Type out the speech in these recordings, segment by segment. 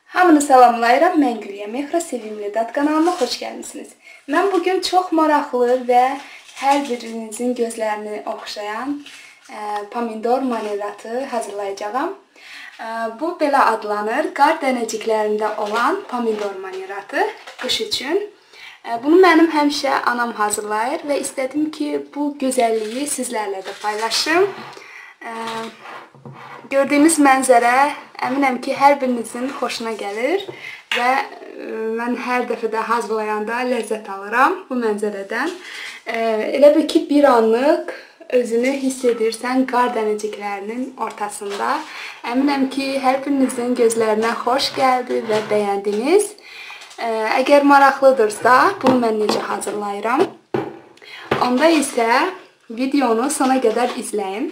Hamını salamlayıram, mən Gülya. Mexra Sevimli Dad kanalına xoş gəlmisiniz. Mən bugün çox maraqlı və hər birinizin gözlərini oxşayan pomidor marinatı hazırlayacağam. Bu belə adlanır, qar dənəciklərində olan pomidor marinatı qış üçün. Bunu mənim həmişə anam hazırlayır və istədim ki, bu gözəlliyi sizlərlə də paylaşım. Gördüyünüz mənzərə əminəm ki, hər birinizin xoşuna gəlir və mən hər dəfə də hazırlayanda ləzzət alıram bu mənzərədən. Elə bil ki, bir anlıq özünü hiss edirsən qar dənəciklərinin ortasında. Əminəm ki, hər birinizin gözlərinə xoş gəldi və bəyəndiniz. Əgər maraqlıdırsa, bunu mən necə hazırlayıram? Onda isə videonu sona qədər izləyin.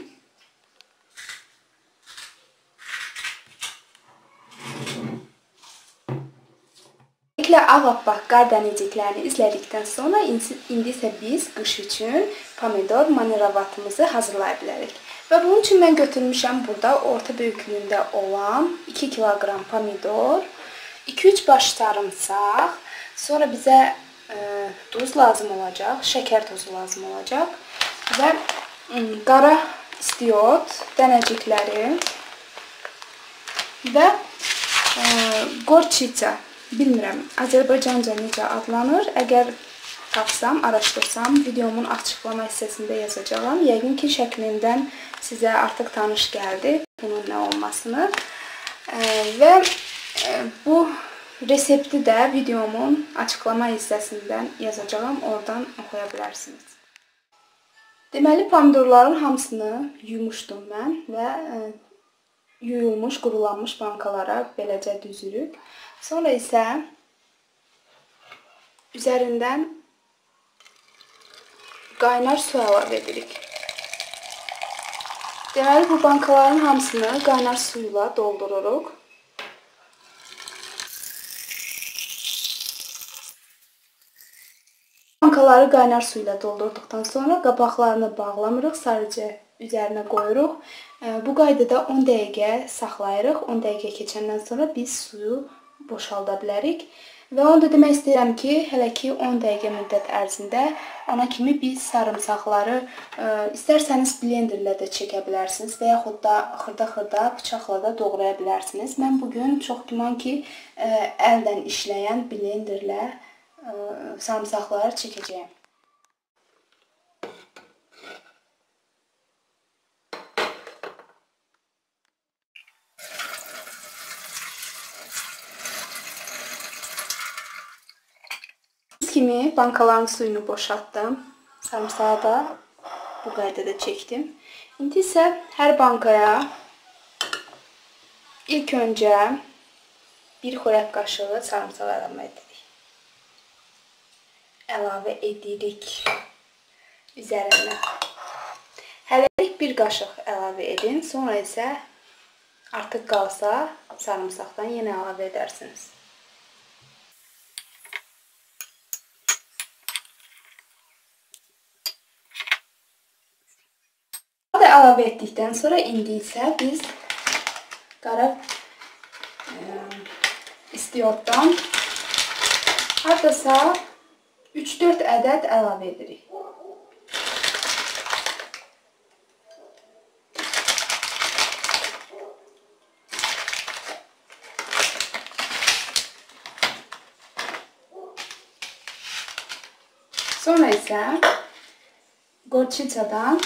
Ağappaq qar dənəciklərini izlədikdən sonra indi isə biz qış üçün pomidor maniravatımızı hazırlaya bilərik. Və bunun üçün mən götürmüşəm burada orta böyüklüyündə olan 2 kiloqram pomidor, 2-3 baş sarımsaq, sonra bizə duz lazım olacaq, şəkər tozu lazım olacaq və qara istiot dənəcikləri və gorçiça. Bilmirəm, Azərbaycanca necə adlanır. Əgər tapsam, araşdırsam, videomun açıqlama hissəsində yazacağam. Yəqin ki, şəklindən sizə artıq tanış gəldi bunun nə olmasını. Və bu resepti də videomun açıqlama hissəsindən yazacağam. Oradan oxuya bilərsiniz. Deməli, pomidorların hamısını yumuşdum mən və yuyulmuş, qurulanmış bankalara beləcə düzürük. Sonra isə üzərindən qaynar su əlavə edirik. Deməli, bu bankaların hamısını qaynar suyla doldururuq. Bankaları qaynar suyla doldurduqdan sonra qabaqlarını bağlamırıq, sadəcə üzərinə qoyuruq. Bu qaydada 10 dəqiqə saxlayırıq. 10 dəqiqə keçəndən sonra biz suyu boşalda bilərik. Və onu da demək istəyirəm ki, hələ ki 10 dəqiqə müddət ərzində ona kimi biz sarımsaqları istərsəniz blenderlə də çəkə bilərsiniz və yaxud da xırda-xırda bıçaqla da doğraya bilərsiniz. Mən bugün çox güman ki, əldən işləyən blenderlə sarımsaqları çəkəcəyəm. Kimi bankaların suyunu boşaltdım. Sarımsağı da bu qaydada çəkdim. İndi isə hər bankaya ilk öncə bir xörək qaşığı sarımsaq əlavə edirik üzərinə. Hələlik bir qaşıq əlavə edin. Sonra isə artıq qalsa sarımsaqdan yenə əlavə edərsiniz. Əlavə etdikdən sonra indi isə biz qara istiotdan hardasa 3-4 ədəd əlavə edirik. Sonra isə gorçiçadan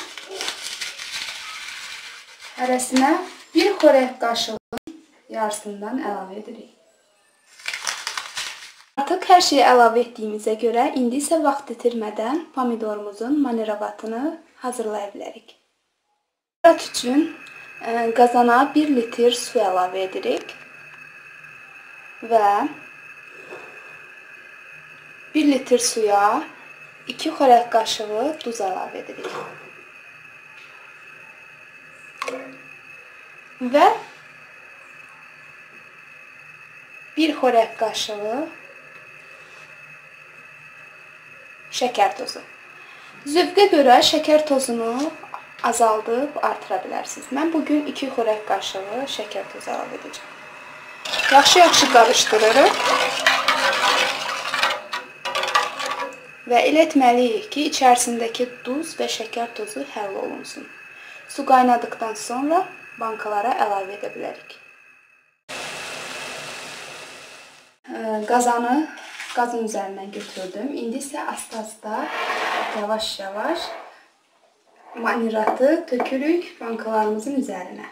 hərəsinə bir xörək qaşığının yarısından əlavə edirik. Artıq hər şeyi əlavə etdiyimizə görə indi isə vaxt itirmədən pomidorumuzun maniravatını hazırlaya bilərik. Marinat üçün qazana 1 litr su əlavə edirik və 1 litr suya 2 xörək qaşığı duz əlavə edirik. Və 1 xörək qaşığı şəkər tozu. Zövqə görə şəkər tozunu azaldıb artıra bilərsiniz. Mən bugün 2 xörək qaşığı şəkər tozu əlavə edəcəm. Yaxşı-yaxşı qarışdırırıq. Və elə etməliyik ki, içərisindəki duz və şəkər tozu həll olunsun. Su qaynadıqdan sonra bankalara əlavə edə bilərik. Qazın üzərindən götürdüm. İndi isə asta-asta, yavaş-yavaş maniratı tökürük bankalarımızın üzərinə.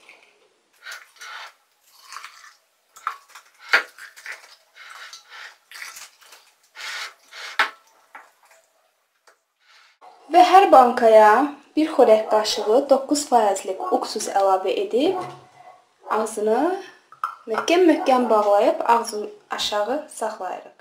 Və hər bankaya bir xörək qaşığı 9%lik uksus əlavə edib, ağzını möhkəm-möhkəm bağlayıb ağzını aşağı saxlayırıq.